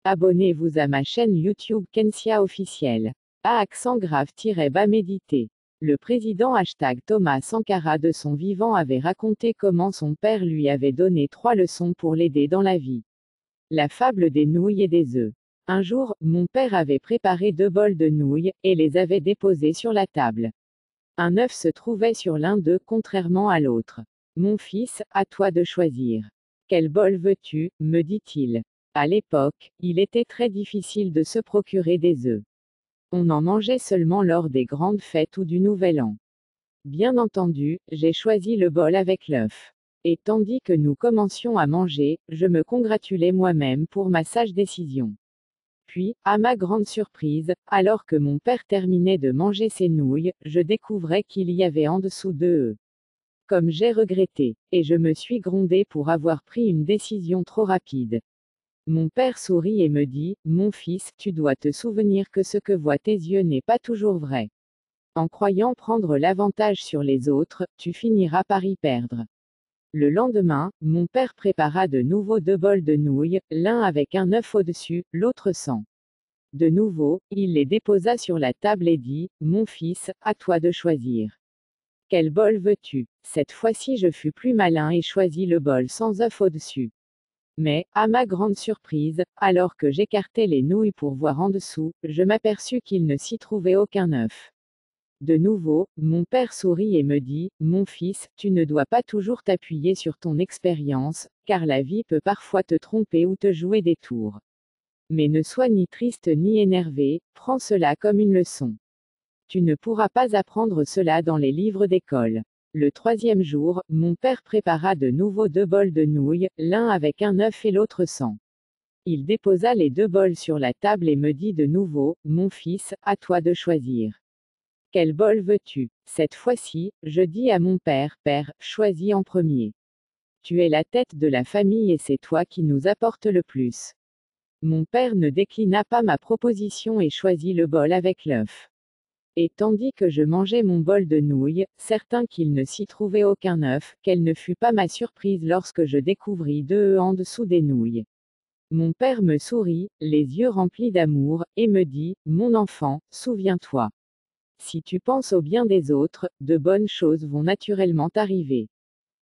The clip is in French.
Abonnez-vous à ma chaîne YouTube Kensia officielle. À accent grave-bas méditer. Le président Thomas Sankara de son vivant avait raconté comment son père lui avait donné 3 leçons pour l'aider dans la vie. La fable des nouilles et des œufs. Un jour, mon père avait préparé 2 bols de nouilles, et les avait déposés sur la table. Un œuf se trouvait sur l'un d'eux contrairement à l'autre. Mon fils, à toi de choisir. Quel bol veux-tu, me dit-il. À l'époque, il était très difficile de se procurer des œufs. On en mangeait seulement lors des grandes fêtes ou du Nouvel An. Bien entendu, j'ai choisi le bol avec l'œuf. Et tandis que nous commencions à manger, je me congratulais moi-même pour ma sage décision. Puis, à ma grande surprise, alors que mon père terminait de manger ses nouilles, je découvrais qu'il y avait en dessous 2 œufs. Comme j'ai regretté, et je me suis grondé pour avoir pris une décision trop rapide. Mon père sourit et me dit, mon fils, tu dois te souvenir que ce que voient tes yeux n'est pas toujours vrai. En croyant prendre l'avantage sur les autres, tu finiras par y perdre. Le lendemain, mon père prépara de nouveau 2 bols de nouilles, l'un avec un œuf au-dessus, l'autre sans. De nouveau, il les déposa sur la table et dit, mon fils, à toi de choisir. Quel bol veux-tu? Cette fois-ci je fus plus malin et choisis le bol sans œuf au-dessus. Mais, à ma grande surprise, alors que j'écartais les nouilles pour voir en dessous, je m'aperçus qu'il ne s'y trouvait aucun œuf. De nouveau, mon père sourit et me dit, mon fils, tu ne dois pas toujours t'appuyer sur ton expérience, car la vie peut parfois te tromper ou te jouer des tours. Mais ne sois ni triste ni énervé, prends cela comme une leçon. Tu ne pourras pas apprendre cela dans les livres d'école. Le 3e jour, mon père prépara de nouveau 2 bols de nouilles, l'un avec un œuf et l'autre sans. Il déposa les 2 bols sur la table et me dit de nouveau, mon fils, à toi de choisir. Quel bol veux-tu? Cette fois-ci, je dis à mon père, père, choisis en premier. Tu es la tête de la famille et c'est toi qui nous apporte le plus. Mon père ne déclina pas ma proposition et choisit le bol avec l'œuf. Et tandis que je mangeais mon bol de nouilles, certain qu'il ne s'y trouvait aucun œuf, quelle ne fut pas ma surprise lorsque je découvris 2 œufs en dessous des nouilles. Mon père me sourit, les yeux remplis d'amour, et me dit, mon enfant, souviens-toi. Si tu penses au bien des autres, de bonnes choses vont naturellement t'arriver.